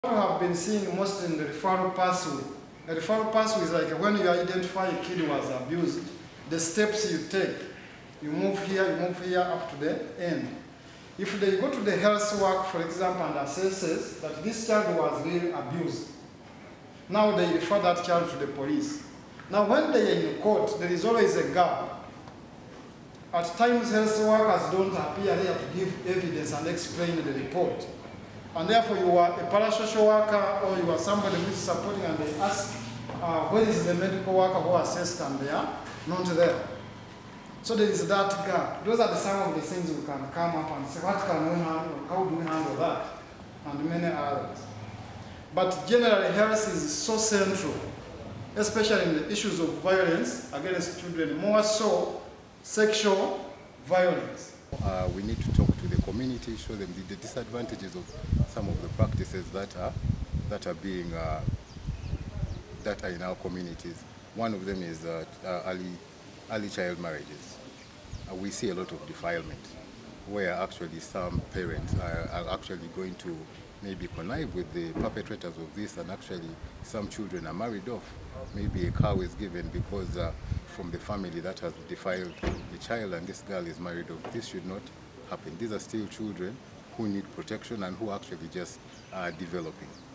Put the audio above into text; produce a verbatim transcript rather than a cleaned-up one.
What we have been seeing most in the referral pathway. A referral pathway is like when you identify a kid who was abused, the steps you take. You move here, you move here up to the end. If they go to the health work, for example, and assesses that this child was really abused, now they refer that child to the police. Now when they are in court, there is always a gap. At times, health workers don't appear there to give evidence and explain the report. And therefore, you are a parasocial worker or you are somebody who is supporting, and they ask, uh, where is the medical worker who assessed, and they are not there. So there is that gap. Those are the, some of the things we can come up and say, what can we handle, how do we handle that? And many others. But generally, health is so central, especially in the issues of violence against children, more so sexual violence. Uh, we need to talk to the community, show them the, the disadvantages of some of the practices that are that are being uh, that are in our communities. One of them is uh, uh, early early child marriages. Uh, we see a lot of defilement, where actually some parents are, are actually going to maybe connive with the perpetrators of this, and actually some children are married off. Maybe a cow is given because uh, from the family that has defiled the child, and this girl is married off. This should not happen. These are still children who need protection and who actually just are developing.